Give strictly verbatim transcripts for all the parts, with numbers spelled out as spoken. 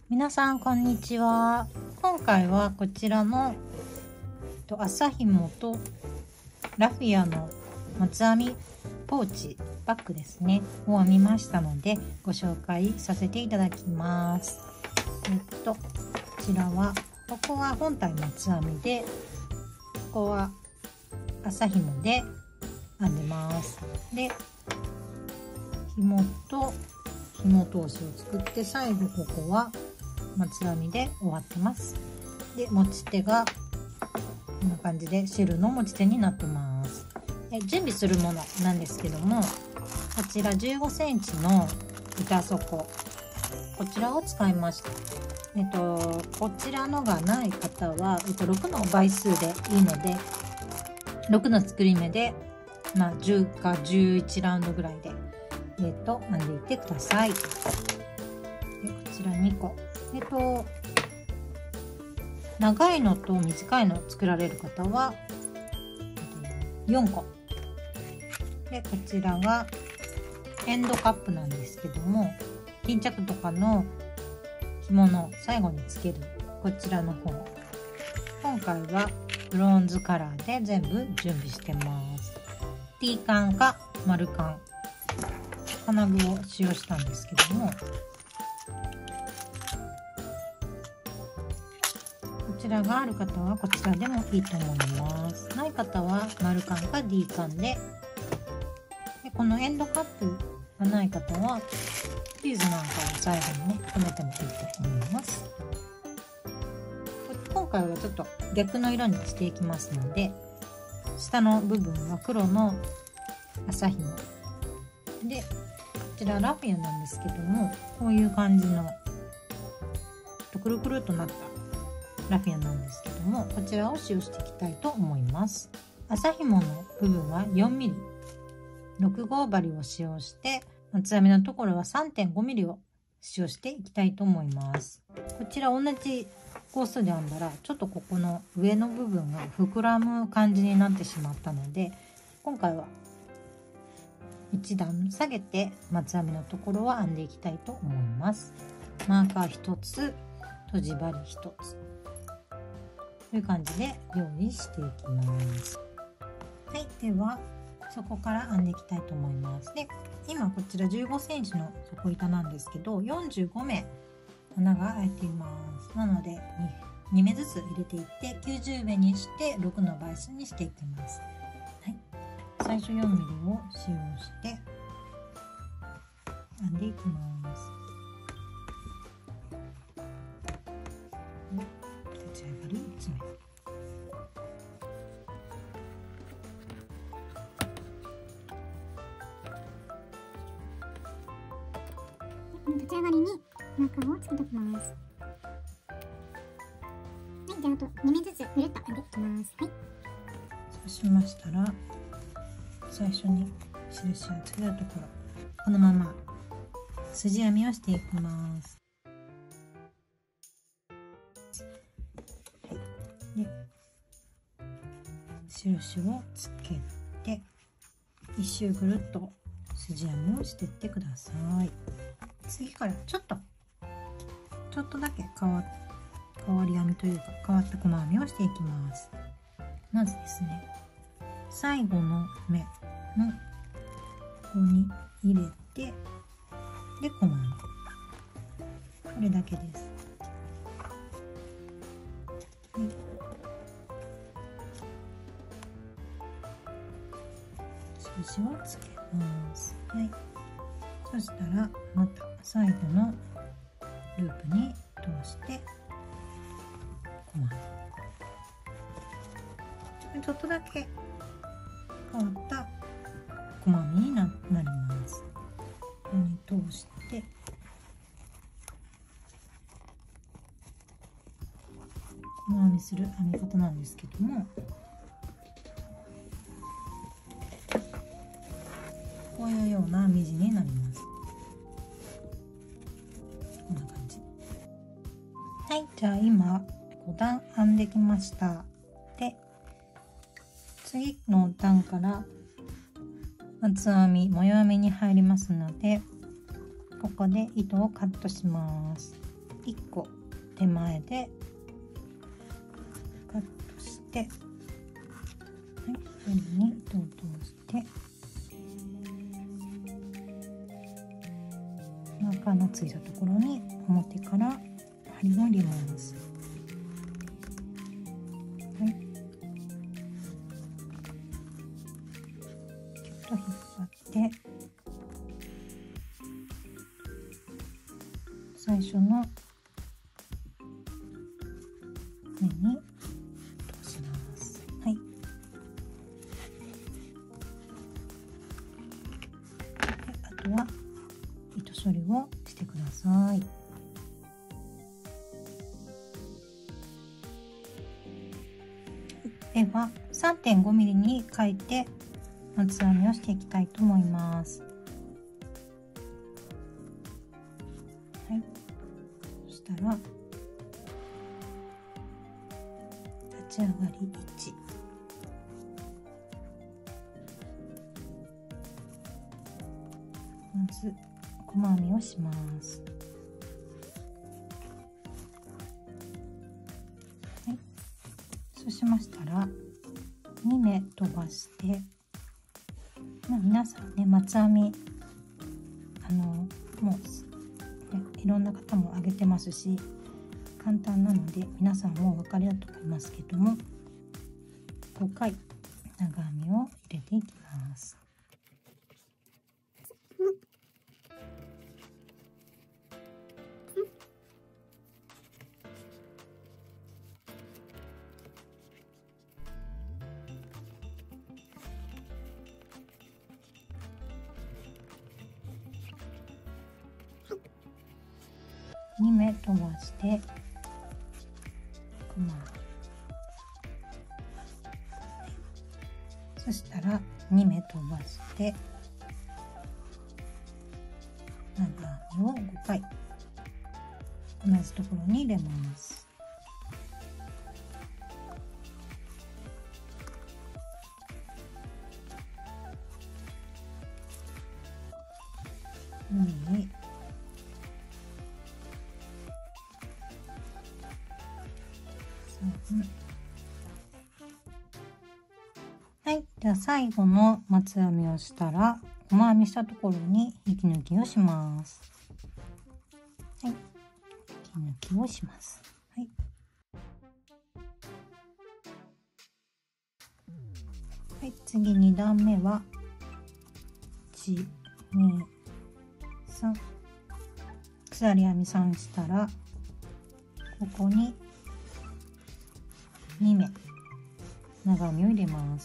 皆さんこんにちは。今回はこちらの麻紐とラフィアの松編みポーチバッグですねを編みましたのでご紹介させていただきます。えっとこちらはここは本体松編みで、ここは麻紐で編んでます。で紐と紐通しを作って、最後ここは松編みで終わってます。で持ち手がこんな感じでシェルの持ち手になってます。で準備するものなんですけども、こちらじゅうごセンチの板底、こちらを使いました。えっとこちらのがない方は、えっと、ろくの倍数でいいので、ろくの作り目で、まあ、じゅうかじゅういちラウンドぐらいで、えっと編んでいってください。でこちらにこ、えっと長いのと短いのを作られる方はよんこで、こちらがエンドカップなんですけども、巾着とかの紐の最後につけるこちらの方、今回はブロンズカラーで全部準備してます。 T 缶か丸缶金具を使用したんですけども、こちらがある方はこちらでもいいと思います。ない方は丸缶か D 缶で、でこのエンドカップがない方はビーズなんかを最後にね留めてもいいと思います。今回はちょっと逆の色にしていきますので、下の部分は黒の麻紐で、こちらラフィアなんですけども、こういう感じのくるくるっとなったラフィアなんですけども、こちらを使用していきたいと思います。麻紐の部分は よんミリ、ろく号針を使用して、松編みのところは さんてんごミリを使用していきたいと思います。こちら同じコースで編んだら、ちょっとここの上の部分が膨らむ感じになってしまったので、今回はいち段下げて松編みのところは編んでいきたいと思います。マーカーひとつ、とじ針ひとつという感じで用意していきます。はい、ではそこから編んでいきたいと思います。で今こちらじゅうごセンチの底板なんですけど、よんじゅうご目穴が開いています。なので 2, に目ずつ入れていってきゅうじゅう目にしてろくの倍数にしていきます。はい、最初よんミリを使用して編んでいきます。立ち上がりいち目、 立ち上がりにマーカーをつけておきます。はい、であとに目ずつぐるっと編んでいきます。はい、 そうしましたら、最初に印をつけたところ、このまま筋編みをしていきます。はい、で印をつけて一周ぐるっと筋編みをしていってください。次からちょっとちょっとだけ変わ変わり編みというか変わった細編みをしていきます。まずですね、最後の目のここに入れて、で細編み、これだけです。はい、印をつけます。はい、そしたらまた最後のループに通して細編み、ちょっとだけ変わった細編みに な, なります。ここに通して細編みする編み方なんですけども、こういうような編み地になります。こんな感じ。はい、じゃあ今ご段編んできました。で次の段から松編み模様編みに入りますので、ここで糸をカットします。 いっこ手前でカットして、はい、針に糸を通してマーカーのついたところに表から針を入れます。はい、キュッと引っ張って最初の目に通します。はい。で、あとは糸処理をしてください。では さんてんごミリ に書いて松編みをしていきたいと思います。はい、そしたら立ち上がりいち、まず細編みをします。はい、そうしましたらに目飛ばして、まあ、皆さんね松編みあのもう、ね、いろんな方も上げてますし簡単なので皆さんもお分かりだと思いますけども、ごかい長編みを入れていきます。に目飛ばして細編み、そしたらに目飛ばして長編みをごかい同じところに入れます。にはい、では最後の松編みをしたら細編みしたところに引き抜きをします。はい、引き抜きをします。はい、はい、次に段目はいち、に、さん、鎖編みさんしたらここにに目長編みを入れます。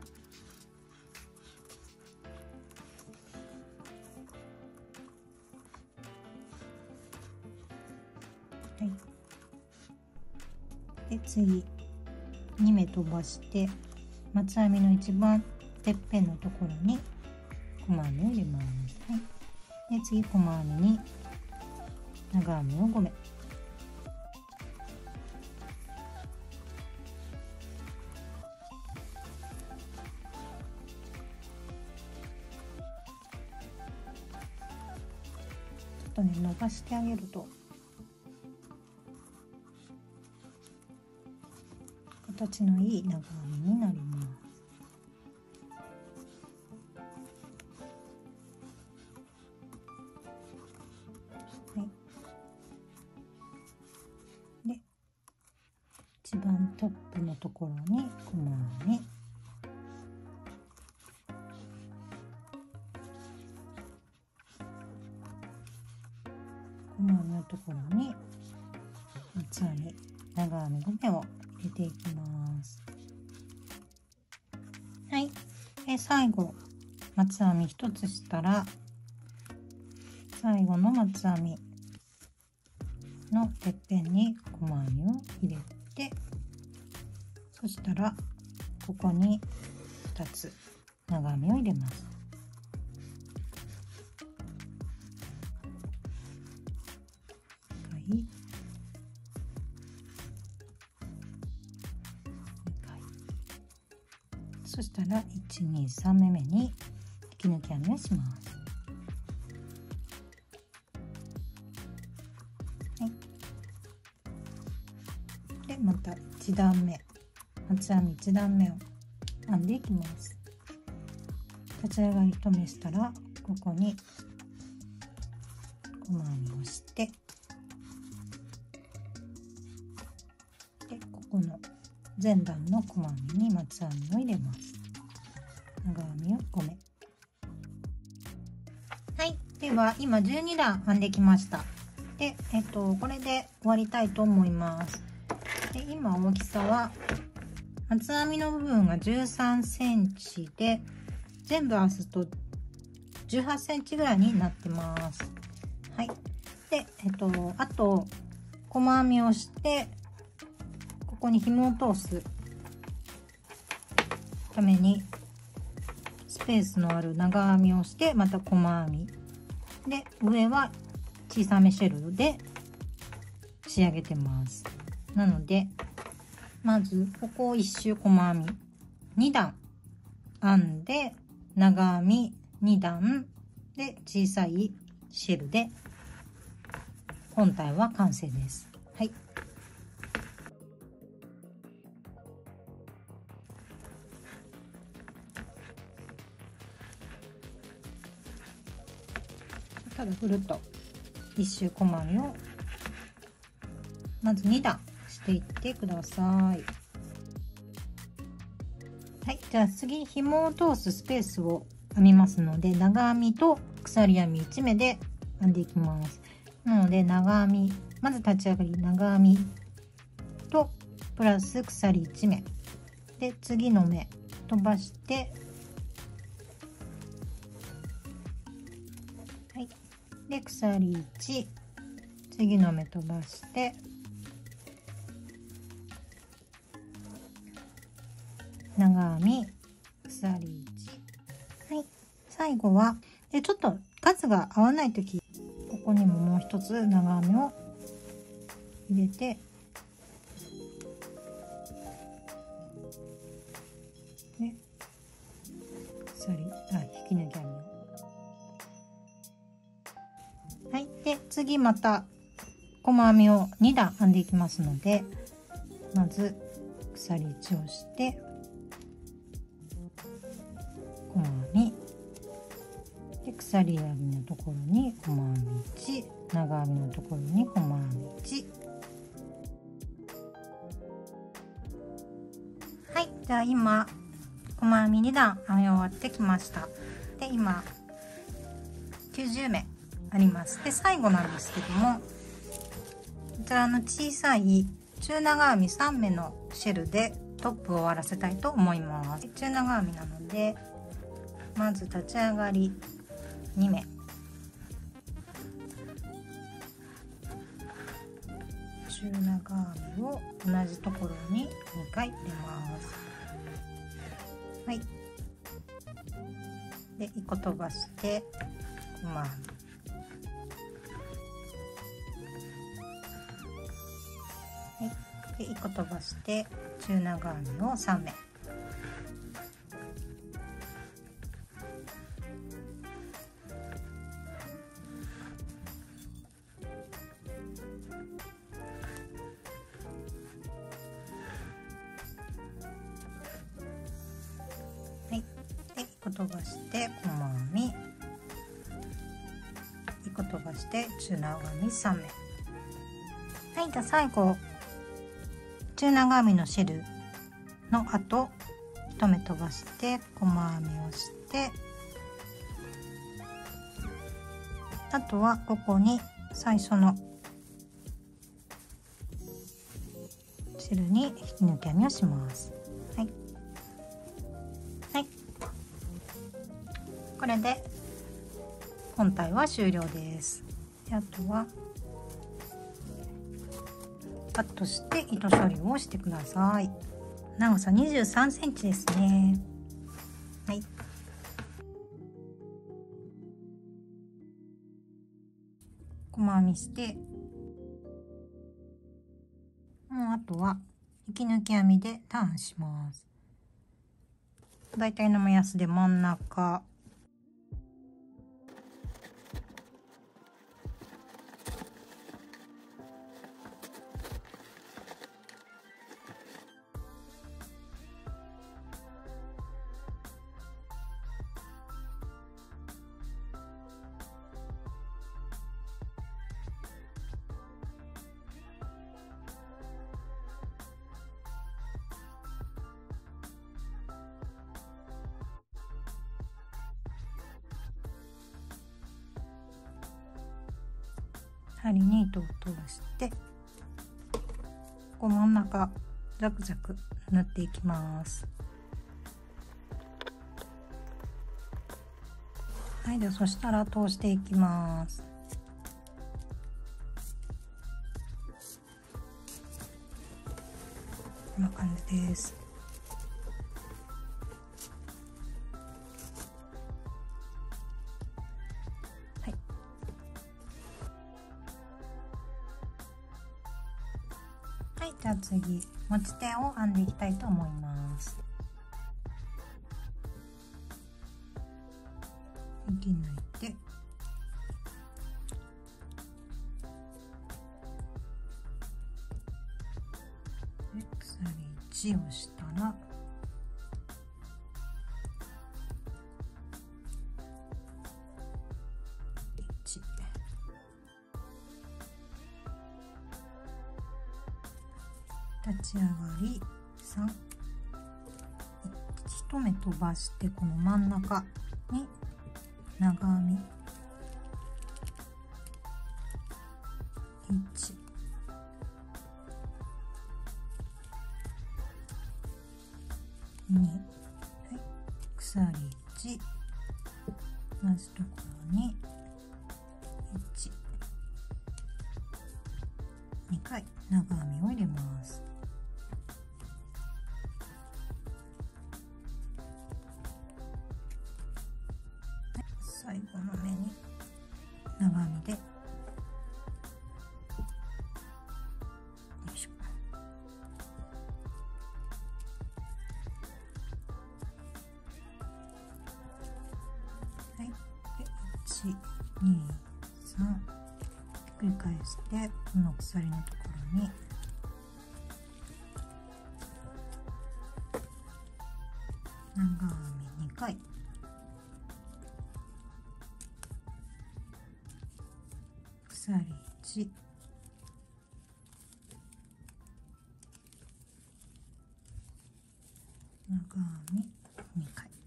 はい、で次に目飛ばして松編みの一番てっぺんのところに細編みを入れます。はい、で次細編みに長編みをご目、ちょっとね伸ばしてあげると形のいい長編みになります。はい、で一番トップのところに細編み、細編みのところに三つ編み長編みご目を入れていきます。はい、で最後松編み一つしたら最後の松編みのてっぺんに細編みを入れて、そしたらここにふたつ長編みを入れます。いっかい、にかい、そしたらいち、に、さん目目に引き抜き編みをします。 はい、でまたいちだんめ、厚編みいちだんめを編んでいきます。立ち上がり止めしたら、ここに細編みをして、でここの前段の細編みに松編みを入れます。長編みをごめ。はい、では今じゅうにだん編んできました。で、えっとこれで終わりたいと思います。で今大きさは厚編みの部分がじゅうさんセンチで、全部合わすとじゅうはちセンチぐらいになってます。はい。で、えっとあと細編みをして、ここに紐を通すためにスペースのある長編みをして、また細編みで、上は小さめシェルで仕上げてます。なのでまずここを一周細編みにだん編んで、長編みにだんで小さいシェルで本体は完成です。はい。ただぐるっと一周細編みをまずにだんしていってください。はい、じゃあ次紐を通すスペースを編みますので、長編みと鎖編みいちめで編んでいきます。なので長編み、まず立ち上がり長編みとプラス鎖いちめで、次の目飛ばして、はい、で鎖いち、次の目飛ばして、長編み鎖いち、はい、最後はでちょっと数が合わないとき、ここにももう一つ長編みを入れて、で鎖あ引き抜き編みを、はい、で次また細編みをにだん編んでいきますので、まず鎖いちをして細編みで、鎖編みのところに細編みいち、長編みのところに細編みいち。はい、じゃあ今細編みにだん編み終わってきました。で今きゅうじゅうめあります。で最後なんですけども、こちらの小さい中長編みさんめのシェルでトップを終わらせたいと思います。中長編みなので、まず立ち上がりにめ、中長編みを同じところににかい入れます。はい、でいっこ飛ばして細編み、はい、でいっこ飛ばして中長編みをさんめ、飛ばして細編みいっこ飛ばして中長編みさんめ、はい、じゃあ最後中長編みのシェルの後いち目飛ばして細編みをして、あとはここに最初のシェルに引き抜き編みをします。はい、はい、これで本体は終了です。であとはカットして糸処理をしてください。長さにじゅうさんセンチですね。はい。細編みして、もうあとは引き抜き編みでターンします。だいたいの目安で真ん中、 針に糸を通してこう真ん中ザクザク縫っていきます。はい、ではそしたら通していきます。こんな感じです。はい。はい、じゃあ次持ち手を編んでいきたいと思います。引き抜いて鎖いちをしたらいち、立ち上がりさん、一目飛ばしてこの真ん中に長編みいち、に、はい、鎖いち、同じところにいち、にかい長編みを入れます。最後の目に長編みでよいしょ。はい、でいち、に、さん繰り返してこの鎖のところに長編みにかい、鎖いち、長編みにかい、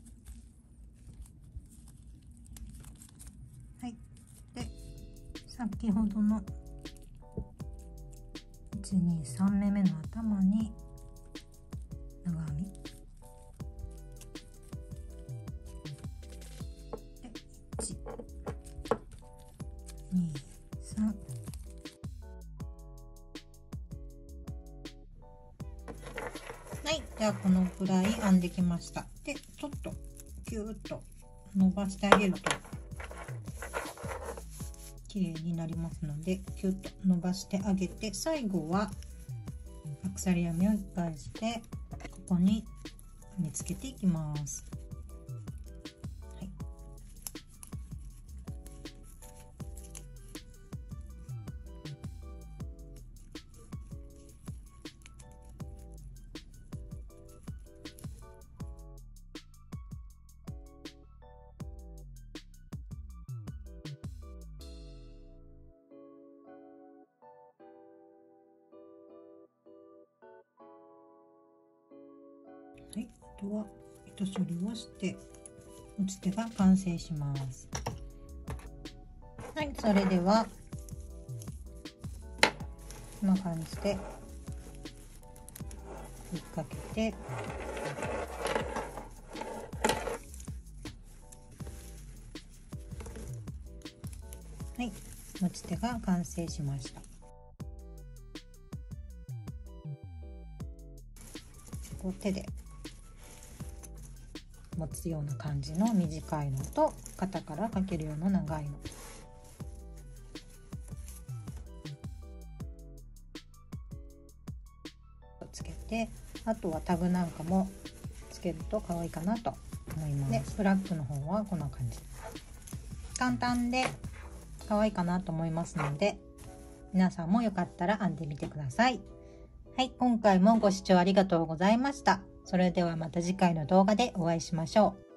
はい、で先ほどのいち、に、さんめめの頭に長編みでいち、に、さん、はい、じゃあこのくらい編んできました。でちょっとキューッと伸ばしてあげると綺麗になりますので、キュッと伸ばしてあげて、最後は鎖編みをいっかいしてここに編みつけていきます。はい、はい、あとは糸処理をして持ち手が完成します。はい、それではこんな感じで引っ掛けてはい、持ち手が完成しました。こう手で持つような感じの短いのと、肩からかけるような長いの、つけて、あとはタグなんかもつけると可愛いかなと思います。でフラッグの方はこんな感じ、簡単で可愛いかなと思いますので、皆さんもよかったら編んでみてください。はい、今回もご視聴ありがとうございました。それではまた次回の動画でお会いしましょう。